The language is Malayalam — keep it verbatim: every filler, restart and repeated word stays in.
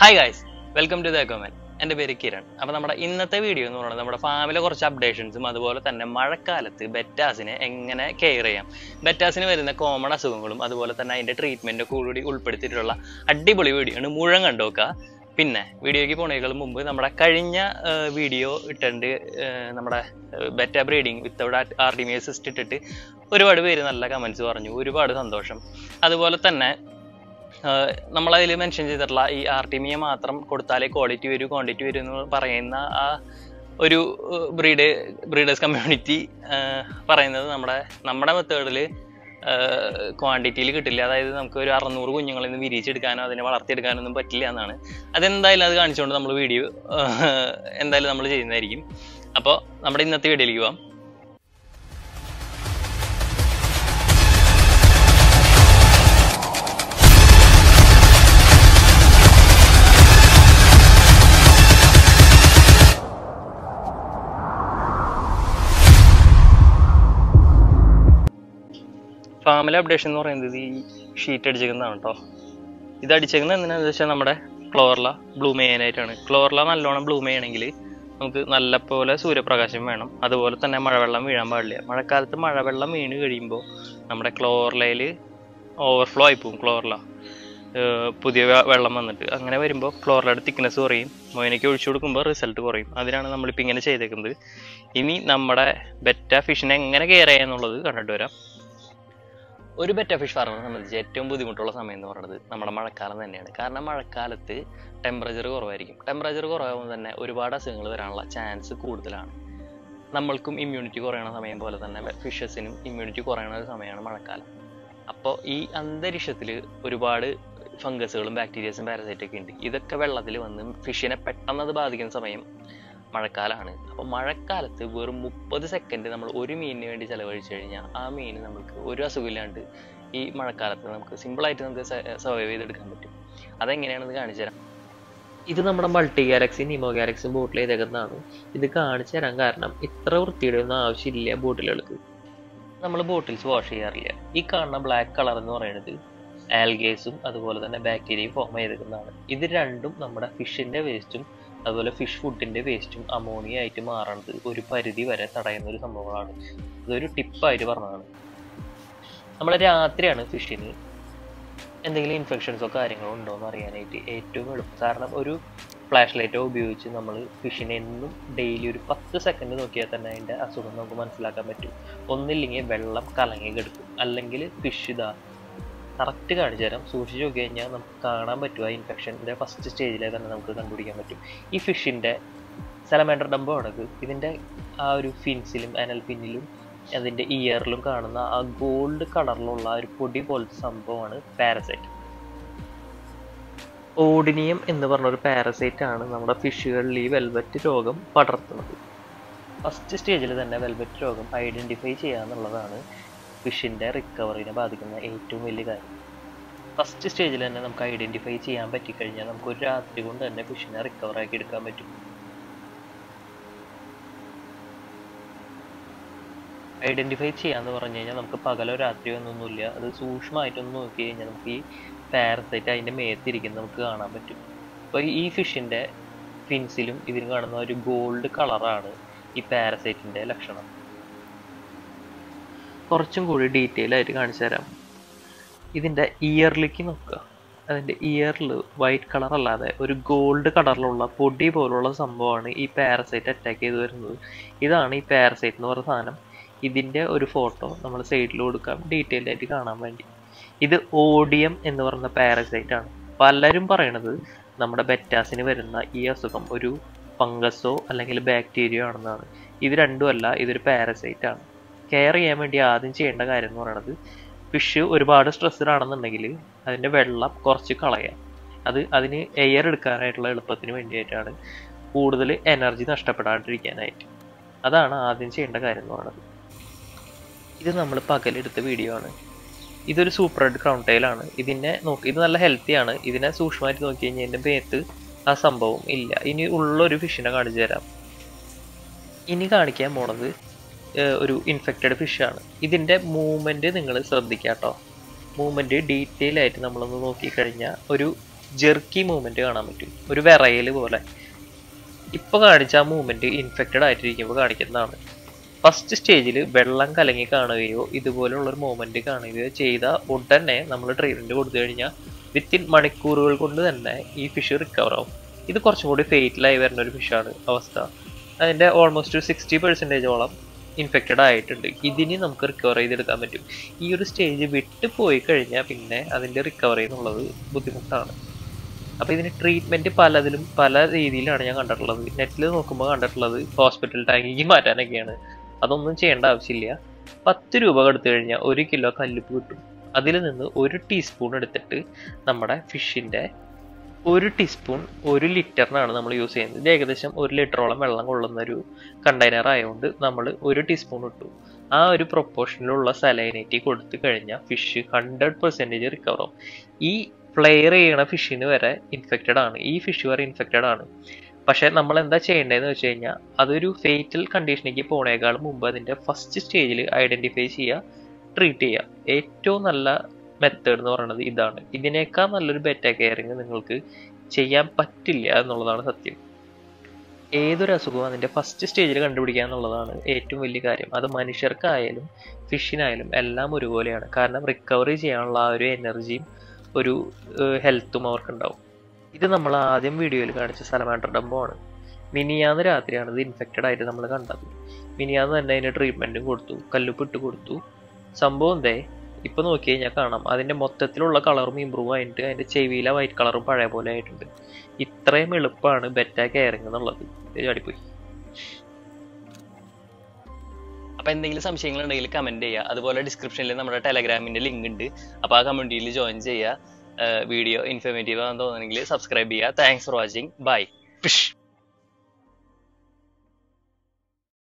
Hi guys, welcome to the comment. എൻ്റെ പേര് കിരൺ. അപ്പോൾ നമ്മുടെ ഇന്നത്തെ വീഡിയോ എന്ന് പറയുന്നത് നമ്മുടെ ഫാമിലെ കുറച്ച് അപ്ഡേഷൻസും അതുപോലെ തന്നെ മഴക്കാലത്ത് ബെറ്റാസിനെ എങ്ങനെ കെയർ ചെയ്യാം, ബെറ്റാസിന് വരുന്ന കോമൺ അസുഖങ്ങളും അതുപോലെ തന്നെ അതിൻ്റെ ട്രീറ്റ്മെൻറ്റ് കൂടി ഉൾപ്പെടുത്തിയിട്ടുള്ള അടിപൊളി വീഡിയോ ആണ്. മുഴുവൻ കണ്ടുനോക്കുക. പിന്നെ വീഡിയോയ്ക്ക് പോണേക്കാൾ മുമ്പ് നമ്മുടെ കഴിഞ്ഞ വീഡിയോ ഇട്ടുണ്ട്, നമ്മുടെ betta breeding without artemia cyst ഇട്ടിട്ട് ഒരുപാട് പേര് നല്ല കമൻസ് പറഞ്ഞു, ഒരുപാട് സന്തോഷം. അതുപോലെ തന്നെ നമ്മളതിൽ മെൻഷൻ ചെയ്തിട്ടുള്ള ഈ ആർട്ടിമിയ മാത്രം കൊടുത്താലേ ക്വാളിറ്റി വരും ക്വാണ്ടിറ്റി വരും എന്ന് പറയുന്ന ആ ഒരു ബ്രീഡ് ബ്രീഡേഴ്സ് കമ്മ്യൂണിറ്റി പറയുന്നത് നമ്മുടെ നമ്മുടെ മെത്തേഡിൽ ക്വാണ്ടിറ്റിയിൽ കിട്ടില്ല. അതായത് നമുക്ക് ഒരു അറുന്നൂറ് കുഞ്ഞുങ്ങളിൽ നിന്ന് വിരിച്ചെടുക്കാനോ അതിനെ വളർത്തിയെടുക്കാനോ ഒന്നും പറ്റില്ല എന്നാണ്. അതെന്തായാലും അത് കാണിച്ചുകൊണ്ട് നമ്മൾ വീഡിയോ എന്തായാലും നമ്മൾ ചെയ്യുന്നതായിരിക്കും. അപ്പോൾ നമ്മുടെ ഇന്നത്തെ വീഡിയോയിലേക്ക് പോകാം. ഫാമിലെ അപ്ഡേഷൻ എന്ന് പറയുന്നത് ഈ ഷീറ്റ് അടിച്ചേക്കുന്നതാണ് കേട്ടോ. ഇത് അടിച്ചേക്കുന്നത് എന്തിനാണെന്ന് വെച്ചാൽ നമ്മുടെ ക്ലോറല ബ്ലൂം ചെയ്യാനായിട്ടാണ്. ക്ലോറല നല്ലോണം ബ്ലൂം ചെയ്യണമെങ്കിൽ നമുക്ക് നല്ലപോലെ സൂര്യപ്രകാശം വേണം, അതുപോലെ തന്നെ മഴവെള്ളം വീഴാൻ പാടില്ല. മഴക്കാലത്ത് മഴവെള്ളം വീണ് കഴിയുമ്പോൾ നമ്മുടെ ക്ലോറലയിൽ ഓവർഫ്ലോ ആയിപ്പോവും. ക്ലോറല പുതിയ വെള്ളം വന്നിട്ട് അങ്ങനെ വരുമ്പോൾ ക്ലോറലയുടെ തിക്നെസ് കുറയും, മൊയിനയ്ക്ക് ഒഴിച്ചു കൊടുക്കുമ്പോൾ റിസൾട്ട് കുറയും. അതിനാണ് നമ്മളിപ്പോൾ ഇങ്ങനെ ചെയ്തേക്കുന്നത്. ഇനി നമ്മുടെ ബെറ്റ ഫിഷിനെ എങ്ങനെ കെയർ ചെയ്യാന്നുള്ളത് കണ്ടിട്ട് വരാം. ഒരു ബെറ്റ ഫിഷ് ഫാർമിനെ സംബന്ധിച്ച് ഏറ്റവും ബുദ്ധിമുട്ടുള്ള സമയം എന്ന് പറയുന്നത് നമ്മുടെ മഴക്കാലം തന്നെയാണ്. കാരണം മഴക്കാലത്ത് ടെമ്പറേച്ചർ കുറവായിരിക്കും. ടെമ്പറേച്ചർ കുറവാകുമ്പോൾ തന്നെ ഒരുപാട് അസുഖങ്ങൾ വരാനുള്ള ചാൻസ് കൂടുതലാണ്. നമ്മൾക്കും ഇമ്മ്യൂണിറ്റി കുറയണ സമയം പോലെ തന്നെ ഫിഷസിനും ഇമ്മ്യൂണിറ്റി കുറയണ ഒരു സമയമാണ് മഴക്കാലം. അപ്പോൾ ഈ അന്തരീക്ഷത്തിൽ ഒരുപാട് ഫംഗസുകളും ബാക്ടീരിയസും പാരസൈറ്റൊക്കെ ഉണ്ട്. ഇതൊക്കെ വെള്ളത്തിൽ വന്ന് ഫിഷിനെ പെട്ടെന്ന് അത് ബാധിക്കുന്ന സമയം മഴക്കാലമാണ്. അപ്പോൾ മഴക്കാലത്ത് വെറും മുപ്പത് സെക്കൻഡ് നമ്മൾ ഒരു മീനിന് വേണ്ടി ചിലവഴിച്ചു കഴിഞ്ഞാൽ ആ മീൻ നമുക്ക് ഒരു അസുഖമില്ലാണ്ട് ഈ മഴക്കാലത്ത് നമുക്ക് സിമ്പിളായിട്ട് നമുക്ക് സർവൈവ് ചെയ്തെടുക്കാൻ പറ്റും. അതെങ്ങനെയാണെന്ന് കാണിച്ചു തരാം. ഇത് നമ്മുടെ multi galaxy Nemo galaxy bottle ചെയ്തേക്കുന്നതാണ്. ഇത് കാണിച്ചു തരാൻ കാരണം ഇത്ര വൃത്തിയുടെ ഒന്നും ആവശ്യമില്ല ബോട്ടിലുകൾക്ക്. നമ്മൾ ബോട്ടിൽസ് വാഷ് ചെയ്യാറില്ല. ഈ കാണുന്ന ബ്ലാക്ക് കളർ എന്ന് പറയുന്നത് ആൽഗേസും അതുപോലെ തന്നെ ബാക്ടീരിയയും ഫോം ചെയ്തേക്കുന്നതാണ്. ഇത് രണ്ടും നമ്മുടെ ഫിഷിൻ്റെ വേസ്റ്റും അതുപോലെ ഫിഷ് ഫുഡിൻ്റെ വേസ്റ്റും അമോണിയ ആയിട്ട് മാറുന്നത് ഒരു പരിധി വരെ തടയുന്ന ഒരു സംഭവങ്ങളാണ്. ഇതൊരു ടിപ്പായിട്ട് പറഞ്ഞതാണ്. നമ്മൾ രാത്രിയാണ് ഫിഷിന് എന്തെങ്കിലും ഇൻഫെക്ഷൻസോ കാര്യങ്ങളോ ഉണ്ടോ എന്ന് അറിയാനായിട്ട് ഏറ്റവും എളുപ്പം. കാരണം ഒരു ഫ്ലാഷ് ലൈറ്റോ ഉപയോഗിച്ച് നമ്മൾ ഫിഷിനെ എന്നും ഡെയിലി ഒരു പത്ത് സെക്കൻഡ് നോക്കിയാൽ തന്നെ അതിൻ്റെ അസുഖം നമുക്ക് മനസ്സിലാക്കാൻ പറ്റും. ഒന്നില്ലെങ്കിൽ വെള്ളം കലങ്ങി കിടക്കും, അല്ലെങ്കിൽ ഫിഷ് ഇതാ കറക്റ്റ് കാണിച്ചു തരാം. സൂക്ഷിച്ച് നോക്കി കഴിഞ്ഞാൽ നമുക്ക് കാണാൻ പറ്റും ആ ഇൻഫെക്ഷൻ്റെ ഫസ്റ്റ് സ്റ്റേജിലെ തന്നെ നമുക്ക് കണ്ടുപിടിക്കാൻ പറ്റും. ഈ ഫിഷിൻ്റെ സലമാൻഡർ ഡംബോ ആണെങ്കിൽ ഇതിൻ്റെ ആ ഒരു ഫിൻസിലും അനൽ ഫിന്നിലും അതിൻ്റെ ഇയറിലും കാണുന്ന ആ ഗോൾഡ് കളറിലുള്ള ഒരു പൊടി പോലത്തെ സംഭവമാണ് പാരസൈറ്റ്. ഓഡിനിയം എന്ന് പറഞ്ഞൊരു പാരസൈറ്റ് ആണ് നമ്മുടെ ഫിഷുകളിൽ ഈ വെൽവെറ്റ് രോഗം പടർത്തുന്നത്. ഫസ്റ്റ് സ്റ്റേജിൽ തന്നെ വെൽവെറ്റ് രോഗം ഐഡൻറ്റിഫൈ ചെയ്യുക എന്നുള്ളതാണ് ഫിഷിൻ്റെ റിക്കവറിനെ ബാധിക്കുന്ന ഏറ്റവും വലിയ കാര്യം. ഫസ്റ്റ് സ്റ്റേജിൽ തന്നെ നമുക്ക് ഐഡൻറ്റിഫൈ ചെയ്യാൻ പറ്റിക്കഴിഞ്ഞാൽ നമുക്ക് ഒരു രാത്രി കൊണ്ട് തന്നെ ഫിഷിനെ റിക്കവർ ആക്കി എടുക്കാൻ പറ്റും. ഐഡൻറ്റിഫൈ ചെയ്യാന്ന് പറഞ്ഞു കഴിഞ്ഞാൽ നമുക്ക് പകലോ രാത്രിയോ ഒന്നൊന്നുമില്ല, അത് സൂക്ഷ്മമായിട്ടൊന്ന് നോക്കി കഴിഞ്ഞാൽ നമുക്ക് ഈ പാരസൈറ്റ് അതിൻ്റെ മേത്തിരിക്കുന്നത് നമുക്ക് കാണാൻ പറ്റും. അപ്പോൾ ഈ ഫിഷിൻ്റെ ഫിൻസിലും ഇതിന് കാണുന്ന ഒരു ഗോൾഡ് കളറാണ് ഈ പാരസൈറ്റിൻ്റെ ലക്ഷണം. കുറച്ചും കൂടി ഡീറ്റെയിൽ ആയിട്ട് കാണിച്ചു തരാം. ഇതിൻ്റെ ഇയറിലേക്ക് നോക്കുക. അതിൻ്റെ ഇയറിൽ വൈറ്റ് കളർ അല്ലാതെ ഒരു ഗോൾഡ് കളറിലുള്ള പൊടി പോലുള്ള സംഭവമാണ് ഈ പാരസൈറ്റ് അറ്റാക്ക് ചെയ്ത് വരുന്നത്. ഇതാണ് ഈ പാരസൈറ്റ് എന്ന് പറയുന്ന സാധനം. ഇതിൻ്റെ ഒരു ഫോട്ടോ നമ്മൾ സൈഡിൽ കൊടുക്കാം ഡീറ്റെയിൽ ആയിട്ട് കാണാൻ വേണ്ടി. ഇത് ഓഡിയം എന്ന് പറയുന്ന പാരസൈറ്റ് ആണ്. പലരും പറയണത് നമ്മുടെ ബെറ്റാസിന് വരുന്ന ഈ അസുഖം ഒരു ഫംഗസോ അല്ലെങ്കിൽ ബാക്ടീരിയോ ആണെന്നാണ്. ഇത് രണ്ടുമല്ല, ഇതൊരു പാരസൈറ്റ് ആണ്. കെയർ ചെയ്യാൻ വേണ്ടി ആദ്യം ചെയ്യേണ്ട കാര്യം എന്ന് പറയുന്നത് ഫിഷ് ഒരുപാട് സ്ട്രെസ്ഡ് ആണെന്നുണ്ടെങ്കിൽ അതിൻ്റെ വെള്ളം കുറച്ച് കളയാം. അത് അതിന് എയർ എടുക്കാനായിട്ടുള്ള എളുപ്പത്തിന് വേണ്ടിയിട്ടാണ്, കൂടുതൽ എനർജി നഷ്ടപ്പെടാണ്ടിരിക്കാനായിട്ട്. അതാണ് ആദ്യം ചെയ്യേണ്ട കാര്യം എന്ന് പറയുന്നത്. ഇത് നമ്മൾ പകലെടുത്ത വീഡിയോ ആണ്. ഇതൊരു സൂപ്പർ റെഡ് ക്രൗൺ ടൈലാണ്. ഇതിനെ നോക്കി ഇത് നല്ല ഹെൽത്തിയാണ്. ഇതിനെ സൂക്ഷ്മമായിട്ട് നോക്കി കഴിഞ്ഞാൽ എൻ്റെ മേത്ത് ആ സംഭവം ഇല്ല. ഇനി ഉള്ളൊരു ഫിഷിനെ കാണിച്ചു തരാം. ഇനി കാണിക്കാൻ പോണത് ഒരു ഇൻഫെക്റ്റഡ് ഫിഷാണ്. ഇതിൻ്റെ മൂവ്മെൻറ്റ് നിങ്ങൾ ശ്രദ്ധിക്കുക കേട്ടോ. മൂവ്മെൻറ്റ് ഡീറ്റെയിൽ ആയിട്ട് നമ്മളൊന്ന് നോക്കിക്കഴിഞ്ഞാൽ ഒരു ജെർക്കി മൂവ്മെന്റ് കാണാൻ പറ്റും, ഒരു വിറയൽ പോലെ. ഇപ്പൊ കാണിച്ച ആ മൂവ്മെന്റ് ഇൻഫെക്റ്റഡ് ആയിട്ടിരിക്കുമ്പോൾ കാണിക്കുന്നതാണ്. ഫസ്റ്റ് സ്റ്റേജിൽ വെള്ളം കലങ്ങി കാണുകയോ ഇതുപോലുള്ള ഒരു മൂവ്മെന്റ് കാണുകയോ ചെയ്ത ഉടനെ നമ്മൾ ട്രീറ്റ്മെന്റ് കൊടുത്തു കഴിഞ്ഞാൽ വിത്തിൻ മണിക്കൂറുകൾ കൊണ്ട് തന്നെ ഈ ഫിഷ് റിക്കവർ ആവും. ഇത് കുറച്ചും കൂടി ഫെയ്റ്റലായി വരുന്ന ഒരു ഫിഷാണ് അവസ്ഥ. അതിന്റെ ഓൾമോസ്റ്റ് സിക്സ്റ്റി പെർസെൻറ്റേജോളം ഇൻഫെക്റ്റഡ് ആയിട്ടുണ്ട്. ഇതിന് നമുക്ക് റിക്കവർ ചെയ്തെടുക്കാൻ പറ്റും. ഈ ഒരു സ്റ്റേജ് വിട്ട് പോയി കഴിഞ്ഞാൽ പിന്നെ അതിന്റെ റിക്കവറി എന്നുള്ളത് ബുദ്ധിമുട്ടാണ്. അപ്പൊ ഇതിന് ട്രീറ്റ്മെന്റ് പലതിലും പല രീതിയിലാണ് ഞാൻ കണ്ടിട്ടുള്ളത്. നെറ്റിൽ നോക്കുമ്പോൾ കണ്ടിട്ടുള്ളത് ഹോസ്പിറ്റൽ ടാങ്കിക്ക് മാറ്റാനൊക്കെയാണ്. അതൊന്നും ചെയ്യേണ്ട ആവശ്യമില്ല. പത്ത് രൂപ കൊടുത്തു കഴിഞ്ഞാൽ ഒരു കിലോ കല്ലുപ്പ് കിട്ടും. അതിൽ നിന്ന് ഒരു ടീസ്പൂൺ എടുത്തിട്ട് നമ്മുടെ ഫിഷിന്റെ ഒരു ടീസ്പൂൺ ഒരു ലിറ്ററിനാണ് നമ്മൾ യൂസ് ചെയ്യുന്നത്. ഇത് ഏകദേശം ഒരു ലിറ്ററോളം വെള്ളം കൊള്ളുന്ന ഒരു കണ്ടെയ്നർ ആയതുകൊണ്ട് നമ്മൾ ഒരു ടീസ്പൂൺ ഇട്ടു. ആ ഒരു പ്രൊപ്പോർഷനിലുള്ള സലൈനേറ്റി കൊടുത്തു കഴിഞ്ഞാൽ ഫിഷ് ഹൺഡ്രഡ് പെർസെൻറ്റേജ് റിക്കവർ ആവും. ഈ ഫ്ലെയർ ചെയ്യണ ഫിഷിന് വരെ ഇൻഫെക്റ്റഡ് ആണ്, ഈ ഫിഷ് വരെ ഇൻഫെക്റ്റഡ് ആണ്. പക്ഷെ നമ്മൾ എന്താ ചെയ്യേണ്ടതെന്ന് വെച്ച് കഴിഞ്ഞാൽ അതൊരു ഫേറ്റൽ കണ്ടീഷനിലേക്ക് പോണേക്കാളും മുമ്പ് അതിന്റെ ഫസ്റ്റ് സ്റ്റേജിൽ ഐഡന്റിഫൈ ചെയ്യുക, ട്രീറ്റ് ചെയ്യുക. ഏറ്റവും നല്ല മെത്തേഡ് എന്ന് പറയുന്നത് ഇതാണ്. ഇതിനേക്കാൾ നല്ലൊരു ബെറ്റ കെയറിങ് നിങ്ങൾക്ക് ചെയ്യാൻ പറ്റില്ല എന്നുള്ളതാണ് സത്യം. ഏതൊരു അസുഖവും അതിന്റെ ഫസ്റ്റ് സ്റ്റേജിൽ കണ്ടുപിടിക്കുക എന്നുള്ളതാണ് ഏറ്റവും വലിയ കാര്യം. അത് മനുഷ്യർക്കായാലും ഫിഷിനായാലും എല്ലാം ഒരുപോലെയാണ്. കാരണം റിക്കവറി ചെയ്യാനുള്ള ആ ഒരു എനർജിയും ഒരു ഹെൽത്തും അവർക്കുണ്ടാവും. ഇത് നമ്മൾ ആദ്യം വീഡിയോയിൽ കാണിച്ച സലമാൻഡർ ഡംബോ ആണ്. മിനിയാന്ന് രാത്രിയാണ് ഇത് ഇൻഫെക്റ്റഡ് ആയിട്ട് നമ്മൾ കണ്ടത്. മിനിയാന്ന് തന്നെ അതിന് ട്രീറ്റ്മെന്റും കൊടുത്തു, കല്ലുപ്പ് ഇട്ട് കൊടുത്തു. സംഭവം എന്തേ ഇപ്പൊ നോക്കി കഴിഞ്ഞാൽ കാണാം അതിന്റെ മൊത്തത്തിലുള്ള കളറും ഇമ്പ്രൂവ് ആയിട്ട് അതിന്റെ ചെവിയിലെ വൈറ്റ് കളറും പഴയ പോലെ ആയിട്ടുണ്ട്. ഇത്രയും എളുപ്പമാണ് ബെറ്റ കെയറിങ് എന്നുള്ളത്. ചാടിപ്പോയി. അപ്പൊ എന്തെങ്കിലും സംശയങ്ങൾ ഉണ്ടെങ്കിൽ കമന്റ് ചെയ്യുക. അതുപോലെ ഡിസ്ക്രിപ്ഷനിൽ നമ്മുടെ ടെലഗ്രാമിന്റെ ലിങ്ക് ഉണ്ട്. അപ്പൊ ആ കമ്മ്യൂണിറ്റിയിൽ ജോയിൻ ചെയ്യുക. വീഡിയോ ഇൻഫോർമേറ്റീവ് ആണെന്ന് തോന്നുന്നെങ്കിൽ സബ്സ്ക്രൈബ് ചെയ്യുക. Thanks for watching. Bye. Fish.